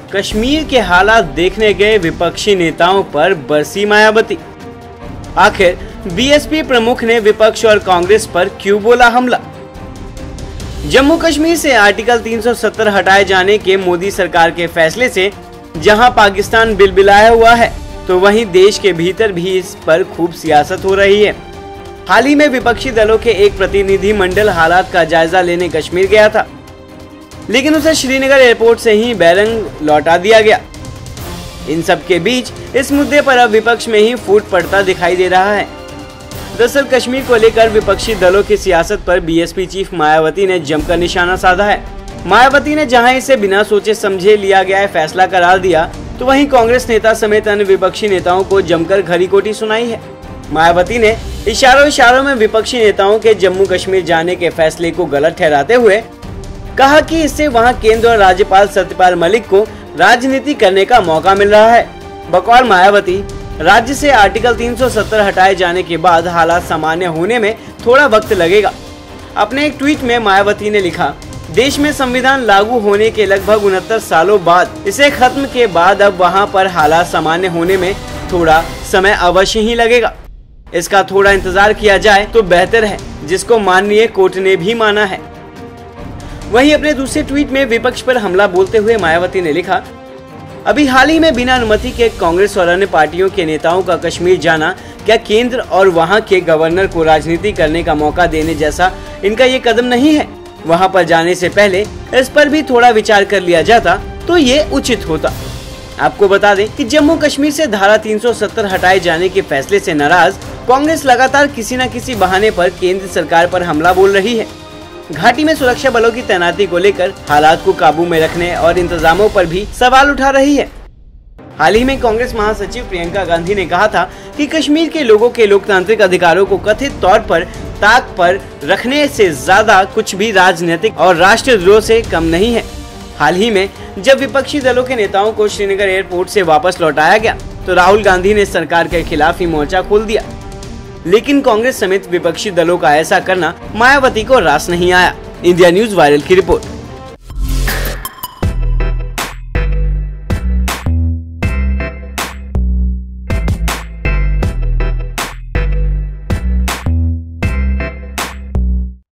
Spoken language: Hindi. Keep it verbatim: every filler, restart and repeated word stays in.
कश्मीर के हालात देखने गए विपक्षी नेताओं पर बरसी मायावती। आखिर बीएसपी प्रमुख ने विपक्ष और कांग्रेस पर क्यों बोला हमला? जम्मू कश्मीर से आर्टिकल तीन सौ सत्तर हटाए जाने के मोदी सरकार के फैसले से जहां पाकिस्तान बिलबिलाया हुआ है, तो वहीं देश के भीतर भी इस पर खूब सियासत हो रही है। हाल ही में विपक्षी दलों के एक प्रतिनिधि मंडल हालात का जायजा लेने कश्मीर गया था, लेकिन उसे श्रीनगर एयरपोर्ट से ही बैरंग लौटा दिया गया। इन सब के बीच इस मुद्दे पर अब विपक्ष में ही फूट पड़ता दिखाई दे रहा है। दरअसल कश्मीर को लेकर विपक्षी दलों की सियासत पर बीएसपी चीफ मायावती ने जमकर निशाना साधा है। मायावती ने जहां इसे बिना सोचे समझे लिया गया है फैसला करार दिया, तो वहीं कांग्रेस नेता समेत अन्य विपक्षी नेताओं को जमकर खरी खोटी सुनाई है। मायावती ने इशारों इशारों में विपक्षी नेताओं के जम्मू कश्मीर जाने के फैसले को गलत ठहराते हुए कहा कि इससे वहां केंद्र और राज्यपाल सत्यपाल मलिक को राजनीति करने का मौका मिल रहा है। बकौल मायावती, राज्य से आर्टिकल तीन सौ सत्तर हटाए जाने के बाद हालात सामान्य होने में थोड़ा वक्त लगेगा। अपने एक ट्वीट में मायावती ने लिखा, देश में संविधान लागू होने के लगभग उनहत्तर सालों बाद इसे खत्म के बाद अब वहां पर हालात सामान्य होने में थोड़ा समय अवश्य ही लगेगा। इसका थोड़ा इंतजार किया जाए तो बेहतर है, जिसको माननीय कोर्ट ने भी माना है। वहीं अपने दूसरे ट्वीट में विपक्ष पर हमला बोलते हुए मायावती ने लिखा, अभी हाल ही में बिना अनुमति के कांग्रेस और अन्य पार्टियों के नेताओं का कश्मीर जाना क्या केंद्र और वहां के गवर्नर को राजनीति करने का मौका देने जैसा इनका ये कदम नहीं है? वहां पर जाने से पहले इस पर भी थोड़ा विचार कर लिया जाता तो ये उचित होता। आपको बता दें कि जम्मू कश्मीर से धारा तीन सौ सत्तर हटाए जाने के फैसले से नाराज कांग्रेस लगातार किसी न किसी बहाने पर केंद्र सरकार पर हमला बोल रही है। घाटी में सुरक्षा बलों की तैनाती को लेकर हालात को काबू में रखने और इंतजामों पर भी सवाल उठा रही है। हाल ही में कांग्रेस महासचिव प्रियंका गांधी ने कहा था कि कश्मीर के लोगों के लोकतांत्रिक अधिकारों को कथित तौर पर ताक पर रखने से ज्यादा कुछ भी राजनीतिक और राष्ट्रद्रोह से कम नहीं है। हाल ही में जब विपक्षी दलों के नेताओं को श्रीनगर एयरपोर्ट से वापस लौटाया गया, तो राहुल गांधी ने सरकार के खिलाफ ही मोर्चा खोल दिया, लेकिन कांग्रेस समेत विपक्षी दलों का ऐसा करना मायावती को रास नहीं आया। इंडिया न्यूज वायरल की रिपोर्ट।